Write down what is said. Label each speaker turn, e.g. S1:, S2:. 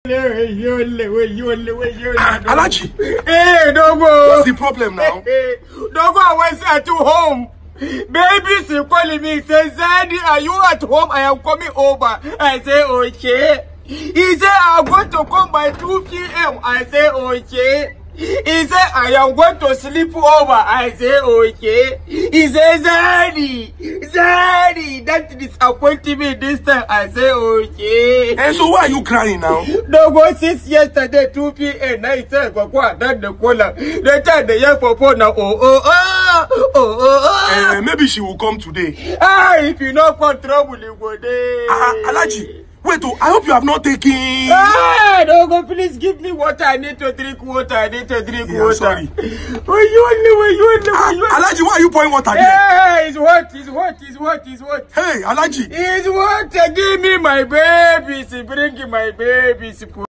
S1: Alaji.
S2: Hey, Dogo.
S1: What's the problem now?
S2: Dogo, I was at home. Baby's calling me. Says, Zaddy, are you at home? I am coming over. I say, okay. He said, I'm going to come by 2 p.m. I say, okay. He said, I am going to sleep over. I say, okay. He said, Zaddy, that disappointed me this time. I say, okay.
S1: And so why are you crying now?
S2: Dogo, since yesterday, 2 p.m. I said, Papa, that's the caller. The time the young Papa now,
S1: maybe she will come today.
S2: If you not come trouble, you go there.
S1: Alaji. Wait, I hope you have not taken...
S2: Dogo, please give me water. I need to drink water. Water.
S1: Sorry.
S2: Where you
S1: Alaji, why are you pouring water there?
S2: Hey, it's what?
S1: Hey, Alaji.
S2: It's what? Give me my babies. Bring my babies.